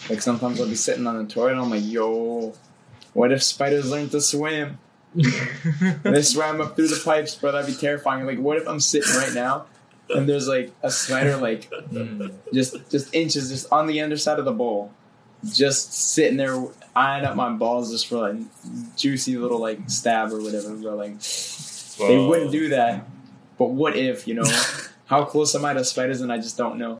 Like, sometimes I'll be sitting on the toilet and I'm like, yo, what if spiders learn to swim? They swam up through the pipes, bro. That'd be terrifying. Like, what if I'm sitting right now and there's, like, a spider, like, just inches just on the underside of the bowl, just sitting there eyeing up my balls just for, like, juicy little, like, stab or whatever, bro. Like, they wouldn't do that. But what if, you know? How close am I to spiders and I just don't know?